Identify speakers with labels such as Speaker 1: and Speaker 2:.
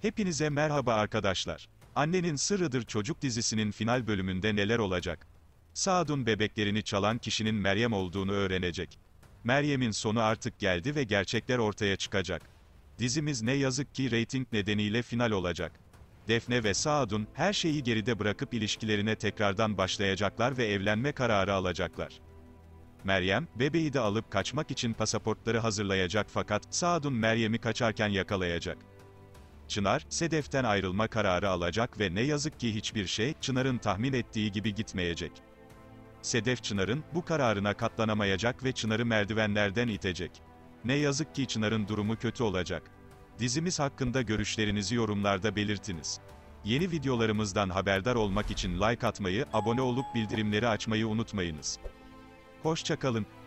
Speaker 1: Hepinize merhaba arkadaşlar. Annenin Sırrıdır Çocuk dizisinin final bölümünde neler olacak? Saad'un bebeklerini çalan kişinin Meryem olduğunu öğrenecek. Meryem'in sonu artık geldi ve gerçekler ortaya çıkacak. Dizimiz ne yazık ki reyting nedeniyle final olacak. Defne ve Saad'un her şeyi geride bırakıp ilişkilerine tekrardan başlayacaklar ve evlenme kararı alacaklar. Meryem, bebeği de alıp kaçmak için pasaportları hazırlayacak fakat Saad'un Meryem'i kaçarken yakalayacak. Çınar, Sedef'ten ayrılma kararı alacak ve ne yazık ki hiçbir şey, Çınar'ın tahmin ettiği gibi gitmeyecek. Sedef Çınar'ın bu kararına katlanamayacak ve Çınar'ı merdivenlerden itecek. Ne yazık ki Çınar'ın durumu kötü olacak. Dizimiz hakkında görüşlerinizi yorumlarda belirtiniz. Yeni videolarımızdan haberdar olmak için like atmayı, abone olup bildirimleri açmayı unutmayınız. Hoşça kalın.